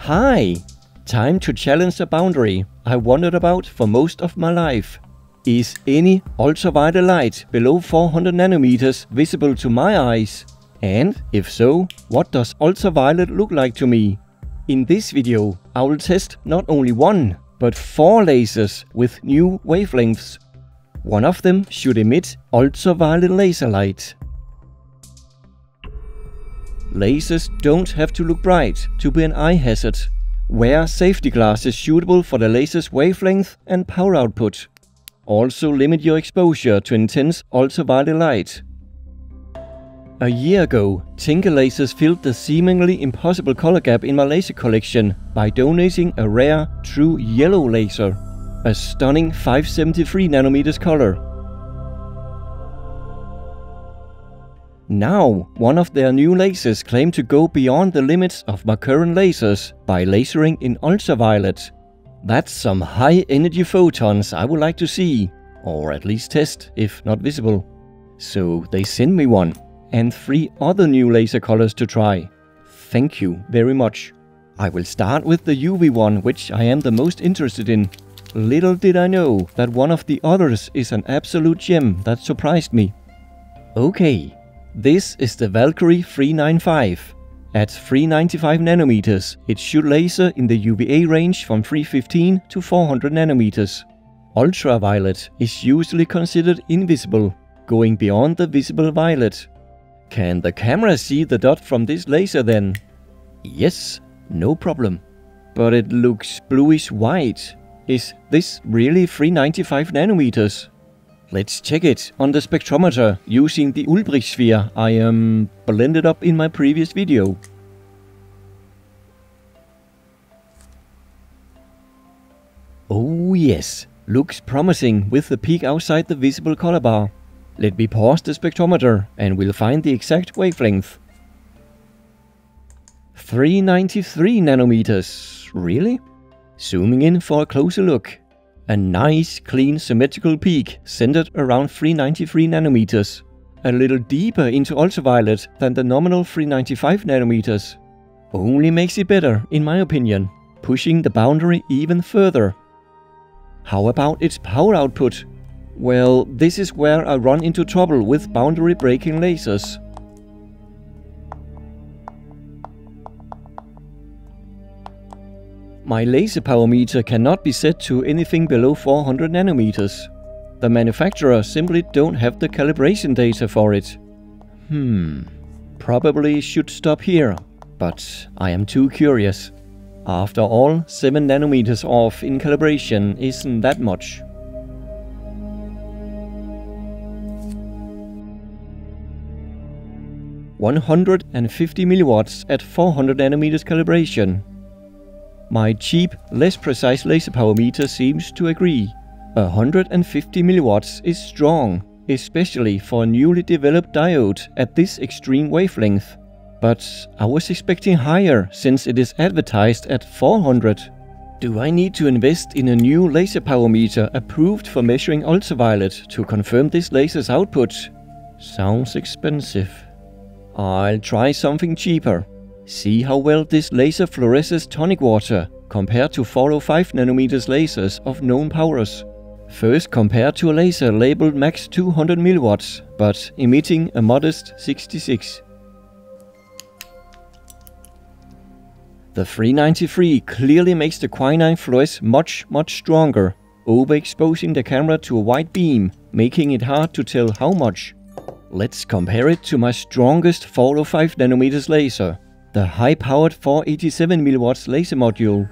Hi! Time to challenge a boundary I wondered about for most of my life. Is any ultraviolet light below 400 nanometers visible to my eyes? And if so, what does ultraviolet look like to me? In this video, I will test not only one, but 4 lasers with new wavelengths. One of them should emit ultraviolet laser light. Lasers don't have to look bright to be an eye hazard. Wear safety glasses suitable for the laser's wavelength and power output. Also limit your exposure to intense ultraviolet light. A year ago, Tinker Lasers filled the seemingly impossible color gap in my laser collection by donating a rare, true yellow laser. A stunning 573 nanometers color. Now, one of their new lasers claimed to go beyond the limits of my current lasers by lasering in ultraviolet. That's some high energy photons I would like to see, or at least test if not visible. So they sent me one, and 3 other new laser colors to try. Thank you very much. I will start with the UV one, which I am the most interested in. Little did I know that one of the others is an absolute gem that surprised me. Okay. This is the Valkyrie 395. At 395 nanometers, it should laser in the UVA range from 315 to 400 nanometers. Ultraviolet is usually considered invisible, going beyond the visible violet. Can the camera see the dot from this laser then? Yes, no problem. But it looks bluish white. Is this really 395 nanometers? Let's check it on the spectrometer using the Ultraviolet sphere I blended up in my previous video. Oh yes, looks promising with the peak outside the visible color bar. Let me pause the spectrometer and we'll find the exact wavelength. 393 nanometers, really? Zooming in for a closer look. A nice, clean, symmetrical peak centered around 393 nanometers. A little deeper into ultraviolet than the nominal 395 nanometers. Only makes it better, in my opinion, pushing the boundary even further. How about its power output? Well, this is where I run into trouble with boundary breaking lasers. My laser power meter cannot be set to anything below 400 nanometers. The manufacturer simply don't have the calibration data for it. Probably should stop here, but I am too curious. After all, 7 nanometers off in calibration isn't that much. $150 milliwatts at 400 nanometers calibration. My cheap, less precise laser power meter seems to agree. 150 milliwatts is strong, especially for a newly developed diode at this extreme wavelength. But I was expecting higher since it is advertised at 400. Do I need to invest in a new laser power meter approved for measuring ultraviolet to confirm this laser's output? Sounds expensive. I'll try something cheaper. See how well this laser fluoresces tonic water compared to 405 nanometers lasers of known powers. First compared to a laser labeled max 200 milliwatts, but emitting a modest 66. The 393 clearly makes the quinine fluoresce much stronger, overexposing the camera to a white beam, making it hard to tell how much. Let's compare it to my strongest 405 nanometers laser. The high-powered 487 milliwatts laser module.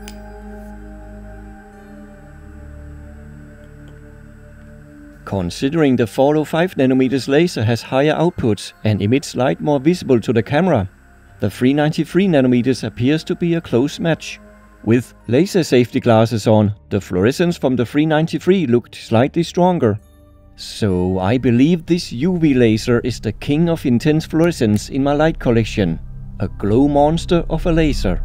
Considering the 405 nanometers laser has higher output and emits light more visible to the camera, the 393 nanometers appears to be a close match. With laser safety glasses on, the fluorescence from the 393 looked slightly stronger. So I believe this UV laser is the king of intense fluorescence in my light collection. A glow monster of a laser.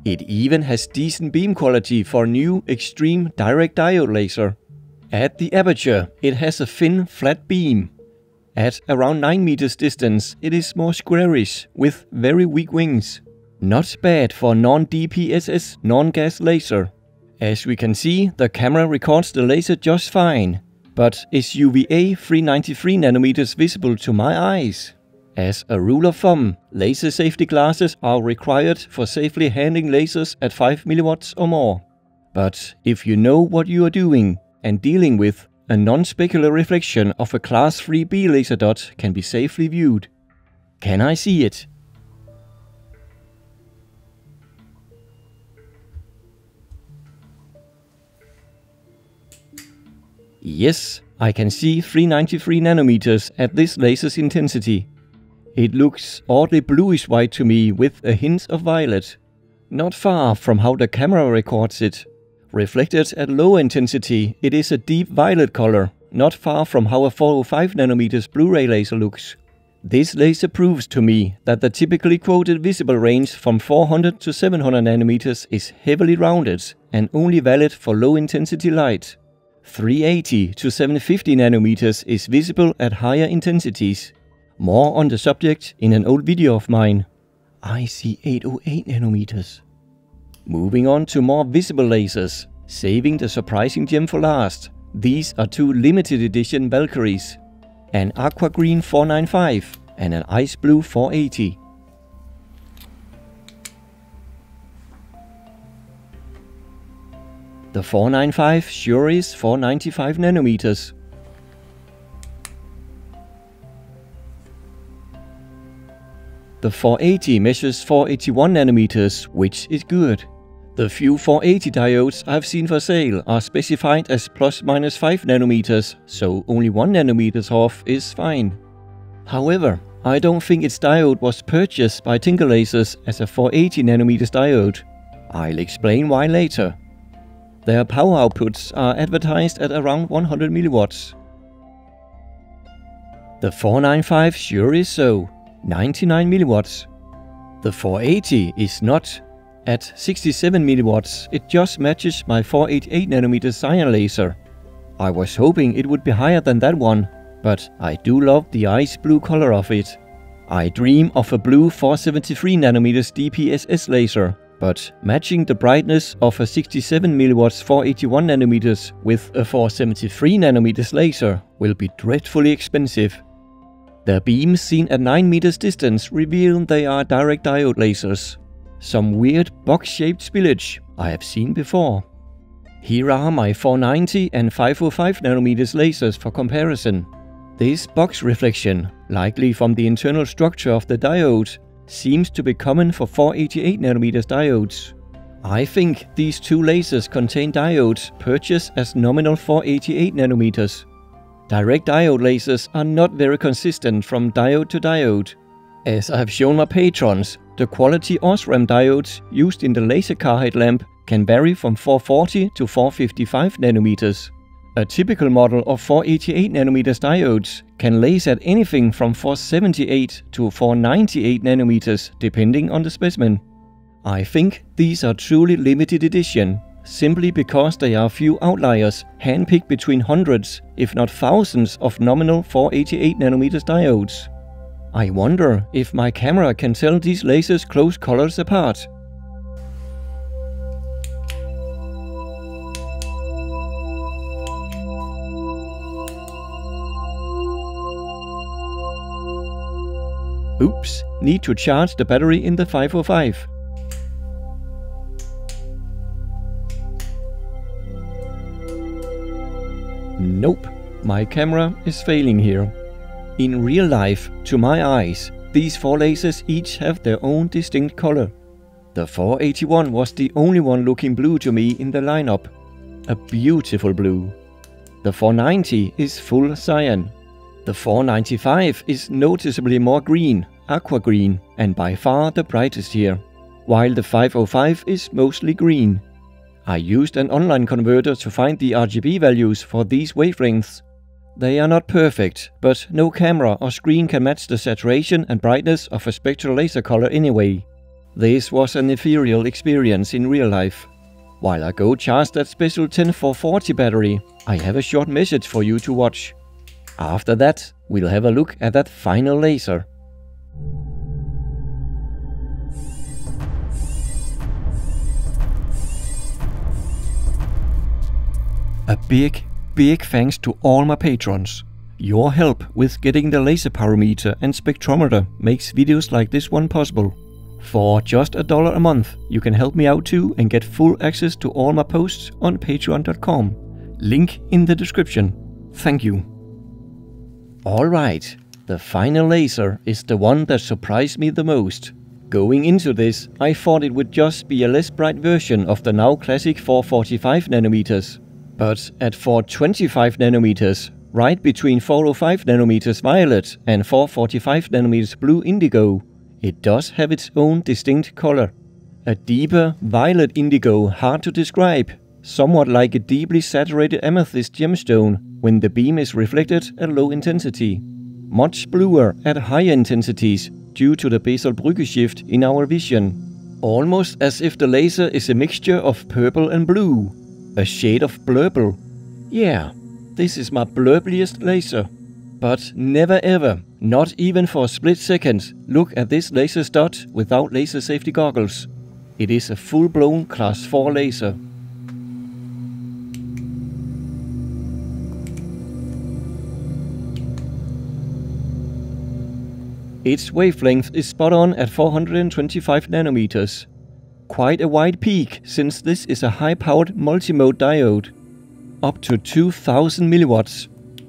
It even has decent beam quality for a new extreme direct diode laser. At the aperture, it has a thin, flat beam. At around 9 meters distance, it is more squarish, with very weak wings. Not bad for a non-DPSS, non-gas laser. As we can see, the camera records the laser just fine. But is UVA 393 nanometers visible to my eyes? As a rule of thumb, laser safety glasses are required for safely handling lasers at 5 milliwatts or more. But if you know what you are doing and dealing with, a non-specular reflection of a class 3B laser dot can be safely viewed. Can I see it? Yes, I can see 393 nanometers at this laser's intensity. It looks oddly bluish-white to me with a hint of violet. Not far from how the camera records it. Reflected at low intensity, it is a deep violet color, not far from how a 405 nanometers Blu-ray laser looks. This laser proves to me that the typically quoted visible range from 400 to 700 nanometers is heavily rounded and only valid for low-intensity light. 380 to 750 nanometers is visible at higher intensities. More on the subject in an old video of mine. I see 808 nanometers. Moving on to more visible lasers, saving the surprising gem for last. These are two limited edition Valkyries. An aqua green 495 and an ice blue 480. The 495 sure is 495 nanometers. The 480 measures 481 nanometers, which is good. The few 480 diodes I've seen for sale are specified as ±5 nanometers, so only 1 nanometer off is fine. However, I don't think its diode was purchased by Tinker Lasers as a 480 nanometers diode. I'll explain why later. Their power outputs are advertised at around 100 milliwatts. The 495 sure is so, 99 milliwatts. The 480 is not. At 67 milliwatts, it just matches my 488 nanometer cyan laser. I was hoping it would be higher than that one, but I do love the ice blue color of it. I dream of a blue 473 nanometers DPSS laser, but matching the brightness of a 67 milliwatts 481 nanometers with a 473 nanometers laser will be dreadfully expensive. The beams seen at 9 meters distance reveal they are direct diode lasers. Some weird box-shaped spillage I have seen before. Here are my 490 and 505 nanometers lasers for comparison. This box reflection, likely from the internal structure of the diode, seems to be common for 488 nanometers diodes. I think these two lasers contain diodes purchased as nominal 488 nanometers. Direct diode lasers are not very consistent from diode to diode. As I have shown my patrons, the quality OSRAM diodes used in the laser car headlamp can vary from 440 to 455 nanometers. A typical model of 488 nanometers diodes can laser at anything from 478 to 498 nanometers depending on the specimen. I think these are truly limited edition, simply because they are few outliers handpicked between hundreds, if not thousands of nominal 488 nanometers diodes. I wonder if my camera can tell these lasers' close colors apart. Oops, need to charge the battery in the 505. Nope, my camera is failing here. In real life, to my eyes, these four lasers each have their own distinct color. The 481 was the only one looking blue to me in the lineup. A beautiful blue. The 490 is full cyan. The 495 is noticeably more green, aqua green, and by far the brightest here, while the 505 is mostly green. I used an online converter to find the RGB values for these wavelengths. They are not perfect, but no camera or screen can match the saturation and brightness of a spectral laser color anyway. This was an ethereal experience in real life. While I go charge that special 10440 battery, I have a short message for you to watch. After that, we'll have a look at that final laser. A big thanks to all my patrons. Your help with getting the laser parameter and spectrometer makes videos like this one possible. For just $1 a month, you can help me out too and get full access to all my posts on patreon.com. Link in the description. Thank you. Alright, the final laser is the one that surprised me the most. Going into this, I thought it would just be a less bright version of the now classic 445 nanometers. But at 425 nanometers, right between 405 nanometers violet and 445 nanometers blue indigo, it does have its own distinct color. A deeper violet indigo, hard to describe, somewhat like a deeply saturated amethyst gemstone when the beam is reflected at low intensity. Much bluer at higher intensities due to the basal Brugge shift in our vision. Almost as if the laser is a mixture of purple and blue. A shade of blurple. Yeah, this is my blurpliest laser. But never ever, not even for a split second, look at this laser stud without laser safety goggles. It is a full-blown class 4 laser. Its wavelength is spot on at 425 nanometers. Quite a wide peak since this is a high-powered multimode diode. Up to 2000 milliwatts.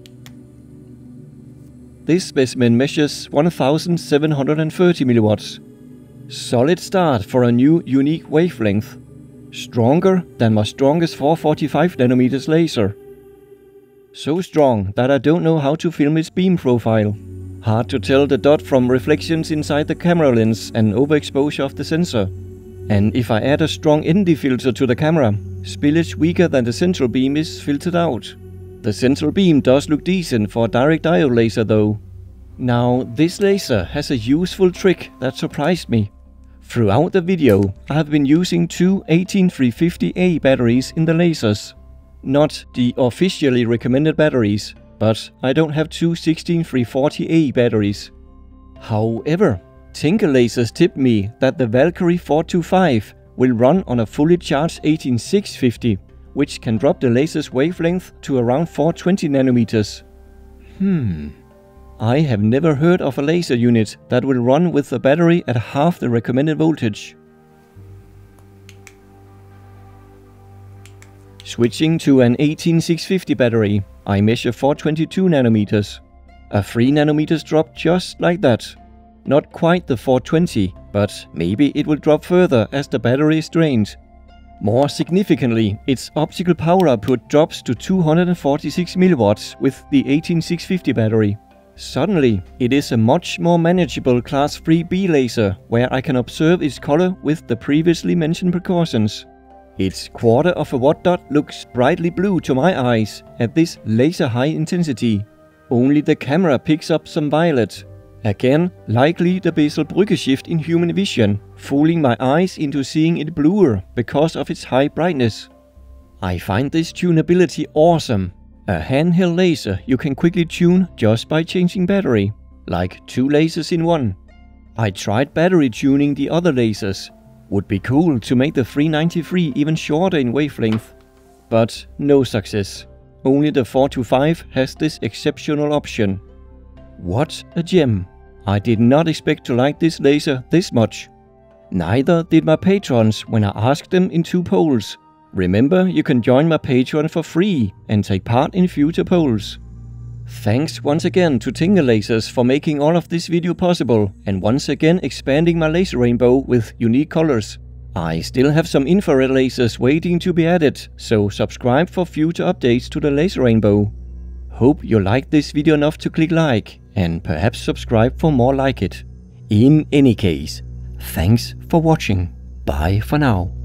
This specimen measures 1730 milliwatts. Solid start for a new unique wavelength. Stronger than my strongest 445 nanometers laser. So strong that I don't know how to film its beam profile. Hard to tell the dot from reflections inside the camera lens and overexposure of the sensor. And if I add a strong ND filter to the camera, spillage weaker than the central beam is filtered out. The central beam does look decent for a direct diode laser though. Now this laser has a useful trick that surprised me. Throughout the video I have been using two 18350A batteries in the lasers. Not the officially recommended batteries, but I don't have two 16340A batteries. However, Tinker Lasers tipped me that the Valkyrie 425 will run on a fully charged 18650, which can drop the laser's wavelength to around 420 nanometers. I have never heard of a laser unit that will run with the battery at half the recommended voltage. Switching to an 18650 battery, I measure 422 nanometers. A 3 nanometers drop just like that. Not quite the 420, but maybe it will drop further as the battery is drained. More significantly, its optical power output drops to 246 milliwatts with the 18650 battery. Suddenly, it is a much more manageable class 3B laser where I can observe its color with the previously mentioned precautions. Its quarter of a watt dot looks brightly blue to my eyes at this laser high intensity. Only the camera picks up some violet. Again, likely the basal Brugge shift in human vision, fooling my eyes into seeing it bluer because of its high brightness. I find this tunability awesome. A handheld laser you can quickly tune just by changing battery, like two lasers in one. I tried battery tuning the other lasers. Would be cool to make the 393 even shorter in wavelength, but no success. Only the 425 has this exceptional option. What a gem! I did not expect to like this laser this much. Neither did my patrons when I asked them in 2 polls. Remember, you can join my Patreon for free and take part in future polls. Thanks once again to Tinker Lasers for making all of this video possible and once again expanding my laser rainbow with unique colors. I still have some infrared lasers waiting to be added, so subscribe for future updates to the laser rainbow. Hope you liked this video enough to click like and perhaps subscribe for more like it. In any case, thanks for watching. Bye for now.